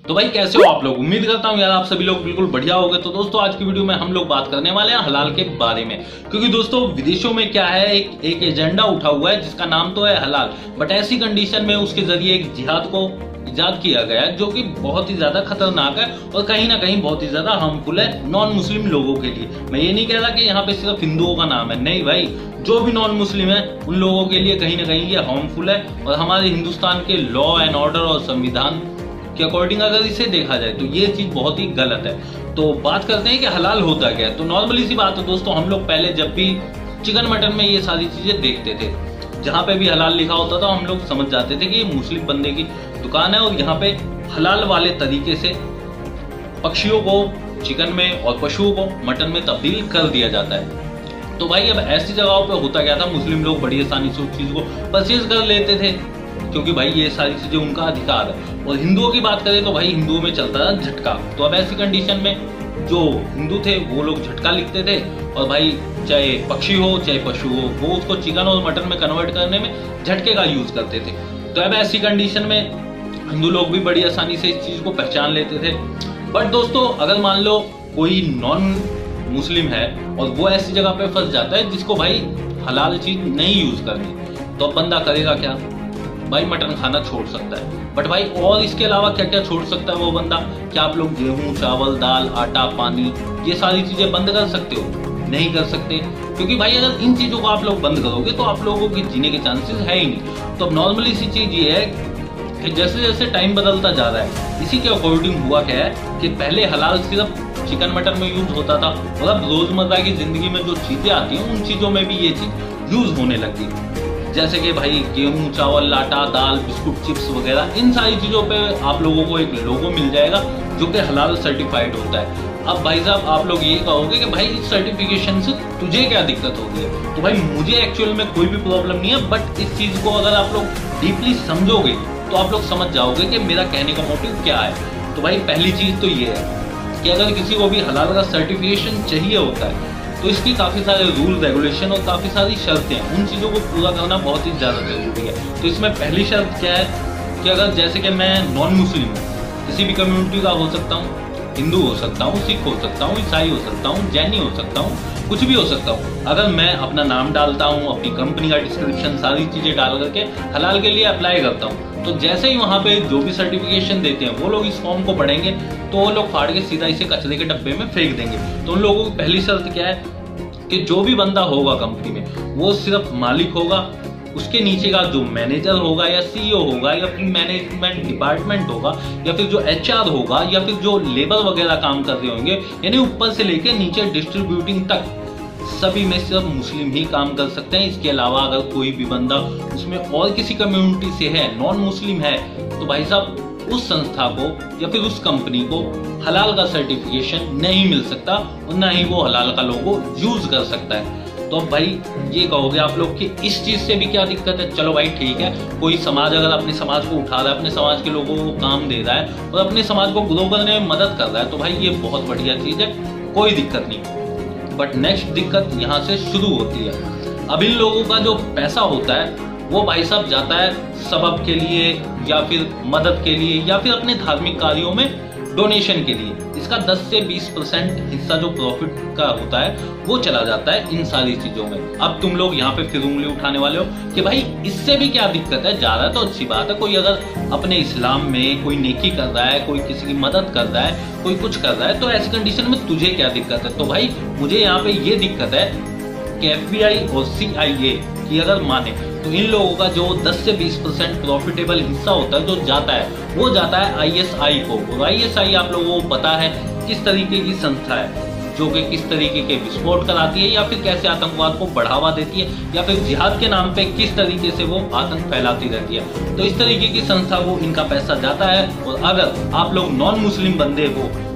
तो भाई कैसे हो आप लोग। उम्मीद करता हूँ यार आप सभी लोग बिल्कुल बढ़िया होंगे। तो दोस्तों आज की वीडियो में हम लोग बात करने वाले हैं हलाल के बारे में, क्योंकि दोस्तों विदेशों में क्या है, एक एजेंडा उठा हुआ है जिसका नाम तो है हलाल, बट ऐसी कंडीशन में उसके जरिए एक जिहाद को इजाद किया गया है जो कि बहुत ही ज्यादा खतरनाक है और कहीं ना कहीं बहुत ही ज्यादा हार्मफुल है नॉन मुस्लिम लोगों के लिए। मैं ये नहीं कह रहा कि यहाँ पे सिर्फ हिंदुओं का नाम है, नहीं भाई, जो भी नॉन मुस्लिम है उन लोगों के लिए कहीं ना कहीं ये हार्मफुल है। और हमारे हिंदुस्तान के लॉ एंड ऑर्डर और संविधान के अकॉर्डिंग अगर इसे देखा जाए तो ये चीज बहुत ही गलत है। तो बात करते हैं कि हलाल होता क्या है। तो नॉर्मली सी बात है दोस्तों, हम लोग पहले जब भी चिकन मटन में ये सारी चीजें देखते थे, जहाँ पे भी हलाल लिखा होता था हम लोग समझ जाते थे कि ये मुस्लिम बंदे की दुकान है और यहाँ पे हलाल वाले तरीके से पक्षियों को चिकन में और पशुओं को मटन में तब्दील कर दिया जाता है। तो भाई अब ऐसी जगहों पे होता क्या था, मुस्लिम लोग बड़ी आसानी से उस चीज को परचेज कर लेते थे क्योंकि भाई ये सारी चीजें उनका अधिकार है। और हिंदुओं की बात करें तो भाई हिंदुओं में चलता था झटका। तो अब ऐसी कंडीशन में जो हिंदू थे वो लोग झटका लिखते थे और भाई चाहे पक्षी हो चाहे पशु हो वो उसको चिकन और मटन में कन्वर्ट करने में झटके का यूज करते थे। तो अब ऐसी कंडीशन में हिंदू लोग भी बड़ी आसानी से इस चीज को पहचान लेते थे। बट दोस्तों अगर मान लो कोई नॉन मुस्लिम है और वो ऐसी जगह पे फंस जाता है जिसको भाई हलाल चीज नहीं यूज करनी, तो अब बंदा करेगा क्या? भाई मटन खाना छोड़ सकता है, बट भाई और इसके अलावा क्या क्या छोड़ सकता है वो बंदा? क्या आप लोग गेहूं, चावल, दाल, आटा, पानी ये सारी चीजें बंद कर सकते हो? नहीं कर सकते, क्योंकि भाई अगर इन चीजों को आप लोग बंद करोगे तो आप लोगों के जीने के चांसेस है ही नहीं। तो अब नॉर्मली सी चीज ये है कि जैसे जैसे टाइम बदलता जा रहा है इसी के अकॉर्डिंग हुआ क्या है कि पहले हलाल सिर्फ चिकन मटन में यूज होता था और अब रोजमर्रा की जिंदगी में जो चीजें आती हैं उन चीजों में भी ये चीज यूज होने लगी। जैसे कि भाई गेहूं, चावल, आटा, दाल, बिस्कुट, चिप्स वगैरह इन सारी चीजों पे आप लोगों को एक लोगो मिल जाएगा जो कि हलाल सर्टिफाइड होता है। अब भाई साहब आप लोग ये कहोगे कि भाई इस सर्टिफिकेशन से तुझे क्या दिक्कत होगी? तो भाई मुझे एक्चुअल में कोई भी प्रॉब्लम नहीं है, बट इस चीज को अगर आप लोग डीपली समझोगे तो आप लोग समझ जाओगे कि मेरा कहने का मोटिव क्या है। तो भाई पहली चीज तो ये है कि अगर किसी को भी हलाल का सर्टिफिकेशन चाहिए होता है तो इसकी काफी सारे रूल रेगुलेशन और काफी सारी शर्तें हैं, उन चीजों को पूरा करना बहुत ही ज्यादा जरूरी है। तो इसमें पहली शर्त क्या है कि अगर जैसे कि मैं नॉन मुस्लिम हूँ, किसी भी कम्युनिटी का हो सकता हूँ, हिंदू हो सकता हूँ, सिख हो सकता हूँ, ईसाई हो सकता हूँ, जैनी हो सकता हूँ, कुछ भी हो सकता हूँ, अगर मैं अपना नाम डालता हूँ, अपनी कंपनी का डिस्क्रिप्शन सारी चीजें डाल करके हलाल के लिए अप्लाई करता हूँ, तो जैसे ही वहाँ पे जो भी सर्टिफिकेशन देते हैं वो लोग इस फॉर्म को पढ़ेंगे तो वो लोग फाड़ के सीधा इसे कचरे के डब्बे में फेंक देंगे। तो उन लोगों की पहली शर्त क्या है कि जो भी बंदा होगा कंपनी में वो सिर्फ मालिक होगा, उसके नीचे का जो मैनेजर होगा या सीईओ होगा या फिर मैनेजमेंट डिपार्टमेंट होगा या फिर जो एचआर होगा या फिर जो लेबर वगैरह काम कर रहे होंगे, यानी ऊपर से लेकर नीचे डिस्ट्रीब्यूटिंग तक सभी में सिर्फ मुस्लिम ही काम कर सकते हैं। इसके अलावा अगर कोई भी बंदा उसमें और किसी कम्युनिटी से है, नॉन मुस्लिम है, तो भाई साहब उस संस्था को या फिर उस कंपनी को हलाल का सर्टिफिकेशन नहीं मिल सकता और ना ही वो हलाल का लोगो यूज कर सकता है। तो अब भाई ये कहोगे आप लोग कि इस चीज से भी क्या दिक्कत है? चलो भाई ठीक है, कोई समाज अगर अपने समाज को उठा रहा है, अपने समाज के लोगों को काम दे रहा है और अपने समाज को ग्रो करने में मदद कर रहा है, तो भाई ये बहुत बढ़िया चीज है, कोई दिक्कत नहीं। बट नेक्स्ट दिक्कत यहाँ से शुरू होती है। अब इन लोगों का जो पैसा होता है वो भाई साहब जाता है सबब के लिए या फिर मदद के लिए या फिर अपने धार्मिक कार्यों में डोनेशन के लिए। इसका 10 से 20% हिस्सा जो प्रॉफिट का होता है वो चला जाता है इन सारी चीजों में। अब तुम लोग यहाँ पे फिर उंगली उठाने वाले हो कि भाई इससे भी क्या दिक्कत है, जा रहा है तो अच्छी बात है। कोई अगर अपने इस्लाम में कोई नेकी कर रहा है, कोई किसी की मदद कर रहा है, कोई कुछ कर रहा है, तो ऐसी कंडीशन में तुझे क्या दिक्कत है? तो भाई मुझे यहाँ पे ये दिक्कत है कि FBI और CIA की अगर माने तो इन लोगों का जो 10 से 20% प्रॉफिटेबल हिस्सा होता है जो जाता है वो जाता है ISI को। और ISI आप लोगों को पता है किस तरीके की संस्था है जो कि किस तरीके के विस्फोट कराती है या फिर कैसे आतंकवाद को बढ़ावा देती है या फिर जिहाद के नाम पे किस तरीके से वो आतंक फैलाती रहती है। तो इस तरीके की संस्था को इनका पैसा जाता है। और अगर आप लोग नॉन मुस्लिम बंदे हो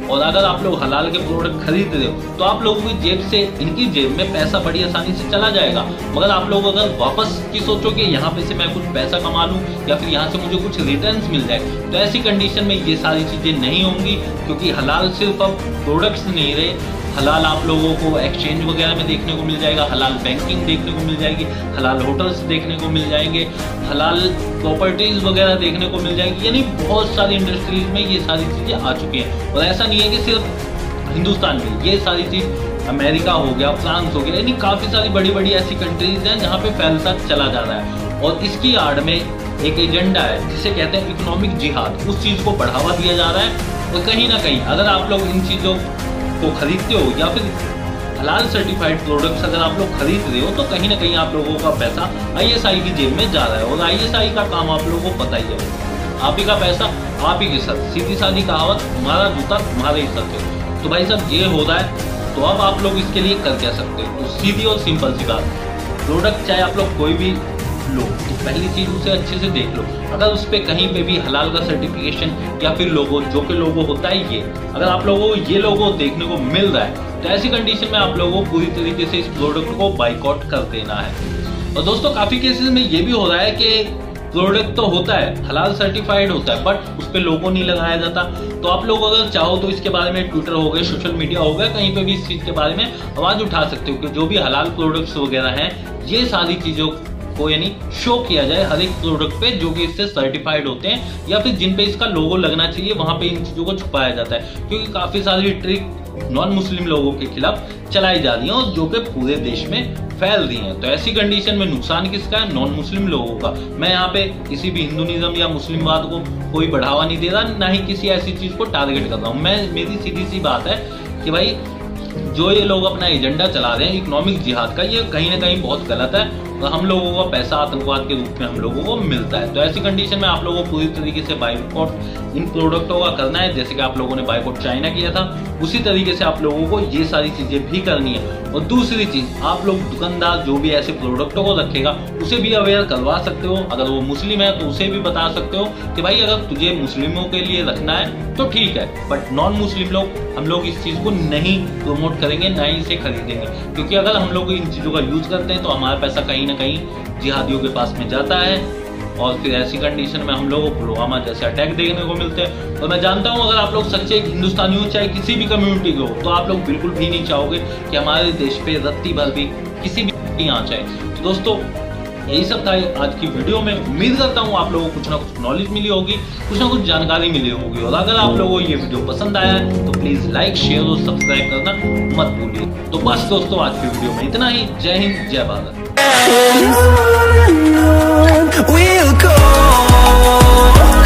और अगर आप लोग हलाल के प्रोडक्ट खरीद रहे हो तो आप लोगों की जेब से इनकी जेब में पैसा बड़ी आसानी से चला जाएगा। मगर आप लोग अगर वापस की सोचो कि यहाँ पे से मैं कुछ पैसा कमा लूँ या फिर यहाँ से मुझे कुछ रिटर्न्स मिल जाए, तो ऐसी कंडीशन में ये सारी चीजें नहीं होंगी। क्योंकि हलाल सिर्फ अब प्रोडक्ट्स नहीं रहे, हलाल आप लोगों को एक्सचेंज वगैरह में देखने को मिल जाएगा, हलाल बैंकिंग देखने को मिल जाएगी, हलाल होटल्स देखने को मिल जाएंगे, हलाल प्रॉपर्टीज वगैरह देखने को मिल जाएगी। यानी बहुत सारी इंडस्ट्रीज में ये सारी चीजें आ चुकी हैं। और ऐसा नहीं है कि सिर्फ हिंदुस्तान में, ये सारी चीज अमेरिका हो गया, फ्रांस हो गया, यानी काफी सारी बड़ी बड़ी ऐसी कंट्रीज हैं जहाँ पे फैलता चला जा रहा है। और इसकी आड़ में एक एजेंडा है जिसे कहते हैं इकोनॉमिक जिहाद, उस चीज को बढ़ावा दिया जा रहा है। और कहीं ना कहीं अगर आप लोग इन चीजों को खरीदते हो या फिर हलाल सर्टिफाइड प्रोडक्ट्स अगर आप लोग खरीद रहे हो, तो कहीं ना कहीं आप लोगों का पैसा ISI की जेब में जा रहा है। और ISI का काम आप लोगों को पता ही है, आप ही का पैसा आप ही के साथ, सीधी सादी कहावत, तुम्हारा जूता तुम्हारे ही साथ है। तो भाई साहब ये हो रहा है, तो अब आप लोग इसके लिए कर क्या सकते हो? तो सीधी और सिंपल सी बात, प्रोडक्ट चाहे आप लोग कोई भी लो तो पहली चीज उसे अच्छे से देख लो। अगर उस पे कहीं पे भी हलाल का सर्टिफिकेशन या फिर लोगो, जो कि लोगो होता है ये, अगर आप लोगों को ये लोगो देखने को मिल रहा है, तो ऐसी कंडीशन में आप लोगों को पूरी तरीके से इस प्रोडक्ट को बाइकआउट कर देना है। और दोस्तों काफी केसेस में ये भी हो रहा है कि प्रोडक्ट तो होता है हलाल सर्टिफाइड होता है, बट उस पे लोगो नहीं लगाया जाता। तो आप लोग अगर चाहो तो इसके बारे में ट्विटर हो गए, सोशल मीडिया हो गया, कहीं पे भी इस चीज के बारे में आवाज उठा सकते हो कि जो भी हलाल प्रोडक्ट्स वगैरह हैं, ये सारी चीजों को यानी शो किया जाए हर एक प्रोडक्ट पे जो कि इससे सर्टिफाइड होते हैं या फिर जिन पे इसका लोगो लगना चाहिए, वहां पे इन चीजों को छुपाया जाता है। क्योंकि काफी सारी ट्रिक नॉन मुस्लिम लोगों के खिलाफ चलाई जा रही है और जो कि पूरे देश में फैल रही है। तो ऐसी कंडीशन में नुकसान किसका है? नॉन मुस्लिम लोगों का। मैं यहाँ पे किसी भी हिंदुइज्म या मुस्लिमवाद को कोई बढ़ावा नहीं दे रहा, ना ही किसी ऐसी चीज को टारगेट कर रहा हूँ। मेरी सीधी सी बात है कि भाई जो ये लोग अपना एजेंडा चला रहे हैं इकोनॉमिक जिहाद का, ये कहीं ना कहीं बहुत गलत है और हम लोगों का पैसा आतंकवाद के रूप में हम लोगों को मिलता है। तो ऐसी कंडीशन में आप लोगों को पूरी तरीके से बाइकआउट इन प्रोडक्टों का करना है। जैसे कि आप लोगों ने बाइकआउट चाइना किया था, उसी तरीके से आप लोगों को ये सारी चीजें भी करनी है। और दूसरी चीज, आप लोग दुकानदार जो भी ऐसे प्रोडक्टों को रखेगा उसे भी अवेयर करवा सकते हो। अगर वो मुस्लिम है तो उसे भी बता सकते हो कि भाई अगर तुझे मुस्लिमों के लिए रखना है तो ठीक है, बट नॉन मुस्लिम लोग, हम लोग इस चीज को नहीं प्रमोट करेंगे, ना ही इसे खरीदेंगे। क्योंकि अगर हम लोग इन चीजों का यूज करते हैं तो हमारा पैसा कहीं ना कहीं जिहादियों के पास में जाता है और फिर ऐसी कंडीशन में हम लोगों को पुलवामा जैसे अटैक देखने को मिलते हैं। और मैं जानता हूं अगर आप लोग सच्चे हिंदुस्तानी हो, चाहे किसी भी कम्युनिटी के हो, तो आप लोग बिल्कुल भी नहीं चाहोगे कि हमारे देश पे रत्ती भर भी किसी भी आंच आए। तो दोस्तों यही सब था आज की वीडियो में। उम्मीद करता हूँ आप लोगों को कुछ ना कुछ नॉलेज मिली होगी, कुछ ना कुछ जानकारी मिली होगी। और अगर आप लोगों को ये वीडियो पसंद आया है तो प्लीज लाइक, शेयर और सब्सक्राइब करना मत भूलिए। तो बस दोस्तों आज की वीडियो में इतना ही। जय हिंद, जय भारत।